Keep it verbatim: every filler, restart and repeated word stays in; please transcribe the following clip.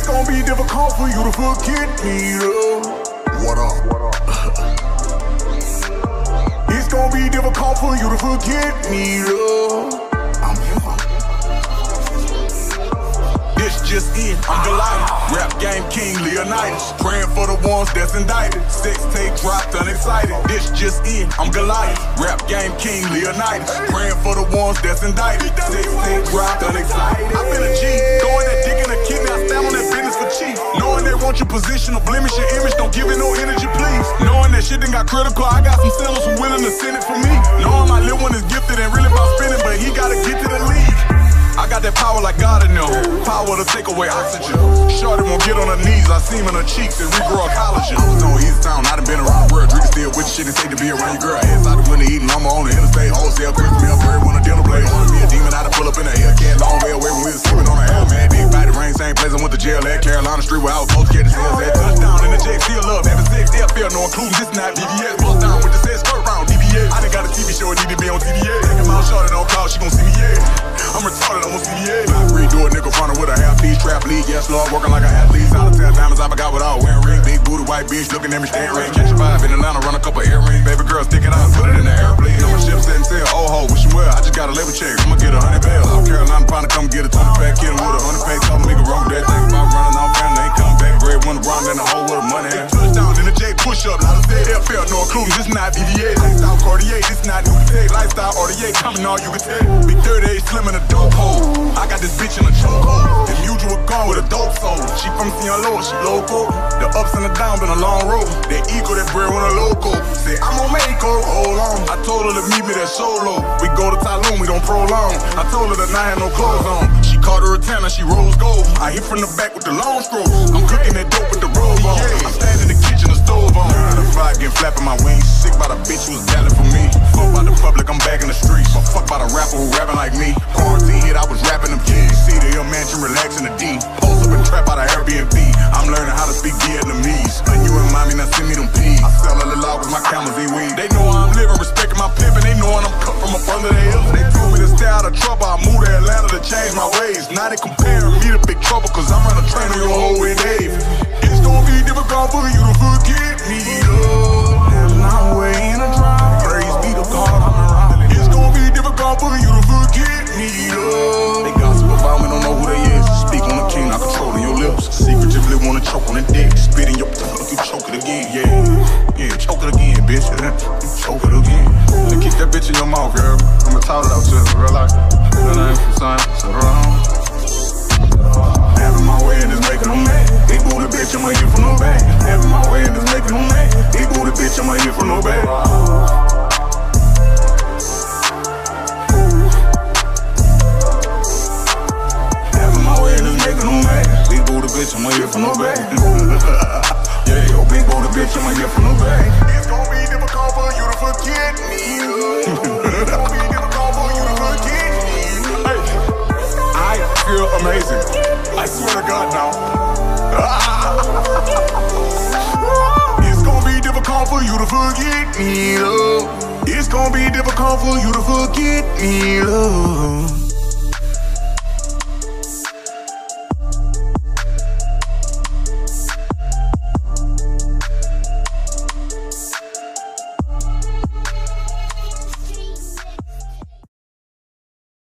gonna be difficult for you to forget me, love. What up? What up? It's gonna be difficult for you to forget me, love. I'm here. This just in, I'm Goliath. Rap game king Leonidas. Praying for the ones that's indicted. Sex tape dropped unexcited. This just in, I'm Goliath. Rap game king Leonidas. Praying for the ones that's indicted. Sex tape dropped unexcited. I've been a G, throwing that dick in a kidney. I stand on that business for cheap. Knowing they want your position or blemish your image, don't give it no energy, please. Knowing that shit done got critical, I got some sellers who willing to send it for me. Knowing my little one is gifted and really about spinning, but he gotta get to the league. I got that power like God in them. Power to take away oxygen. Shorty won't get on her knees. I see him in her cheeks and regrow collagen. I was on East Town, I done been around the world. Drinking still with the shit and say to be around your girl. Ass out the window eating llama on the interstate. Wholesale, Christmas meal, bird when a dinner play. On me a demon, I done pull up in a Hellcat. Long way away when we was sleeping on a hell man. Big body rain, same place I went to jail at. Carolina Street where I was supposed to get the sales at. Touchdown in the J, still love having sex. F L, no including this not B V S. Bust down with the set, skirt round D V S. I done got a T V show, it need to be on T V A. Take him out, shorty don't call, she gon' see me, yeah. I'm retarded, I'm on C D A. Free do a nigga running with a half piece trap league. Yes, Lord, working like a athlete. Out of ten diamonds, I forgot what I was wearing. Ring, big booty, white bitch looking at me staring. Catch a vibe in Atlanta, run a couple air rings. Baby girl, stick it out, put it in the airplane. On my ship, set and sail, oh ho, wish you well. I just got a label check, I'ma get a hundred bail. South Carolina, trying to come get a twenty pack, kid with a hundred pack. Tell me nigga wrong with that thing about running off, and they come back. Grade one, LeBron, then the whole with the money. Touchdown in the J, push up, lot of say F L, no including this not B V A. Lifestyle Cartier, this not new to take. Lifestyle R D A, coming all you can take. Big thirty-eight, slim in a dope hole. I got this bitch in a chokehold. The mutual gone with a dope soul. She from Sinaloa, she local. The ups and the downs been a long road. That ego, that bread when a local. Say I'm gon' make her, hold on. I told her to meet me that solo. We go to Tulum, we don't prolong. I told her that I had no clothes on. She caught her a tan and she rose gold. I hit from the back with the long strokes. I'm cooking that dope with the robe on. I'm standing in the kitchen, the stove on. The fire getting flapping my wings. Sick by the bitch who was valid for me. Fuck by the public, I'm back in the streets. But fuck by the rapper who rapping like me. Quarantine hit, I was rapping them kids. See the hill mansion, relaxing the D. Post up and trap out of Airbnb. I'm learning how to speak Vietnamese. And you and mommy, now send me them peas. I sell a little log with my camels, eat weed. They know I'm living, respecting my pimpin'. They knowin' I'm cut from up under the hills. They told me to stay out of trouble. I moved to Atlanta to change my ways. Now they comparing me to big trouble, cause I'm running a train on your whole way, Dave. It's gonna be difficult for you to forget me, love. There's no way in a drive. Praise be to God, I'm around. It's gonna be difficult for you to forget me, love. They gossip about me, don't know who they is. Speak on the king, not controlling your lips. Secretively wanna choke on the dick. Spit in your tongue, you choke it again, yeah. Yeah, choke it again, bitch. You choke it again. Then keep that bitch in your mouth, girl. I'ma talk it out to you, real life. Real name for son, sit around. Having my way and just making them mad. Big booty bitch, I'ma hit from no back. Having my way and just making them mad. Big booty bitch, I'ma hit from no back. Having my way and just making them mad. Big booty bitch, I'ma hit from no back. Yeah, yo, big booty bitch, I'ma hit from no back. It's gonna be difficult for you to forget me. It's gonna be difficult for you to forget me. Hey, I feel amazing. I swear to God now. It's gonna be difficult for you to forget me, love. It's gonna be difficult for you to forget me, love.